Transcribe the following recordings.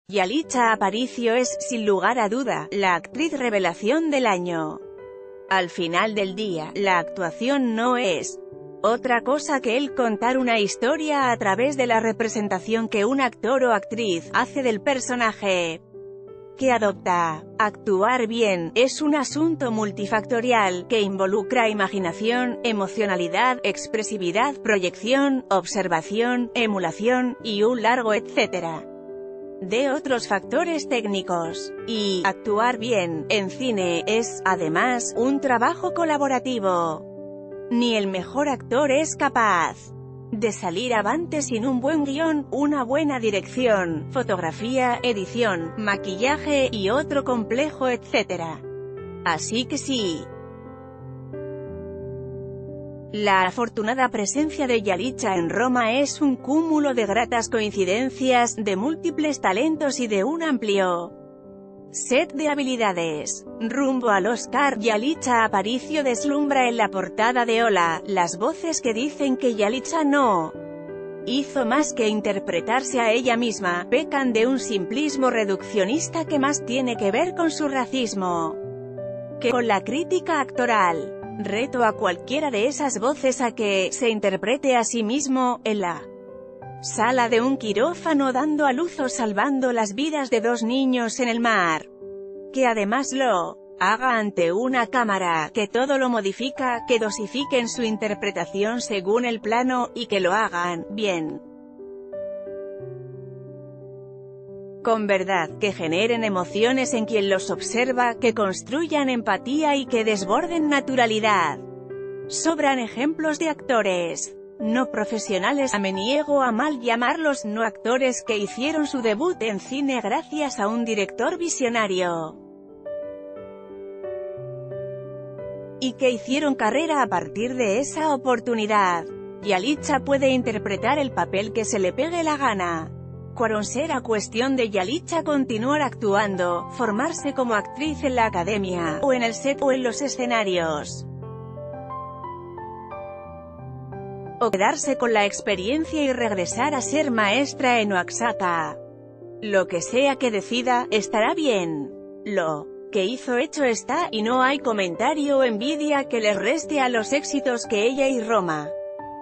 Yalitza Aparicio es, sin lugar a duda, la actriz revelación del año. Al final del día, la actuación no es otra cosa que el contar una historia a través de la representación que un actor o actriz hace del personaje que adopta. Actuar bien es un asunto multifactorial, que involucra imaginación, emocionalidad, expresividad, proyección, observación, emulación, y un largo etcétera de otros factores técnicos. Y actuar bien en cine es, además, un trabajo colaborativo. Ni el mejor actor es capaz de salir avante sin un buen guión, una buena dirección, fotografía, edición, maquillaje, y otro complejo etcétera. Así que sí. La afortunada presencia de Yalitza en Roma es un cúmulo de gratas coincidencias, de múltiples talentos y de un amplio set de habilidades. Rumbo al Oscar, Yalitza Aparicio deslumbra en la portada de Hola. Las voces que dicen que Yalitza no hizo más que interpretarse a ella misma, pecan de un simplismo reduccionista que más tiene que ver con su racismo que con la crítica actoral. Reto a cualquiera de esas voces a que se interprete a sí mismo, en la sala de un quirófano dando a luz o salvando las vidas de 2 niños en el mar. Que además lo haga ante una cámara, que todo lo modifica, que dosifiquen su interpretación según el plano, y que lo hagan bien. Con verdad, que generen emociones en quien los observa, que construyan empatía y que desborden naturalidad. Sobran ejemplos de actores no profesionales, me niego a mal llamarlos no actores, que hicieron su debut en cine gracias a un director visionario y que hicieron carrera a partir de esa oportunidad. Yalitza puede interpretar el papel que se le pegue la gana. Cuarón será cuestión de Yalitza continuar actuando, formarse como actriz en la academia, o en el set, o en los escenarios, o quedarse con la experiencia y regresar a ser maestra en Oaxaca. Lo que sea que decida, estará bien. Lo que hizo hecho está, y no hay comentario o envidia que les reste a los éxitos que ella y Roma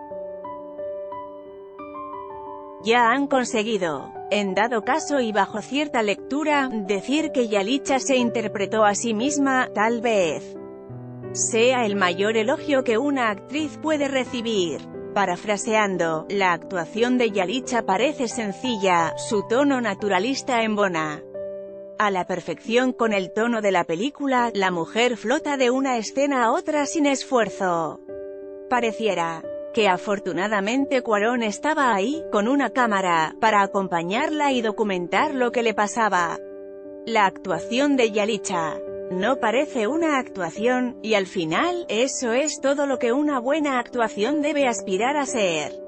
ya han conseguido. En dado caso y bajo cierta lectura, decir que Yalitza se interpretó a sí misma, tal vez sea el mayor elogio que una actriz puede recibir. Parafraseando, la actuación de Yalitza parece sencilla, su tono naturalista embona a la perfección con el tono de la película, la mujer flota de una escena a otra sin esfuerzo. Pareciera que afortunadamente Cuarón estaba ahí, con una cámara, para acompañarla y documentar lo que le pasaba. La actuación de Yalitza no parece una actuación, y al final, eso es todo lo que una buena actuación debe aspirar a ser.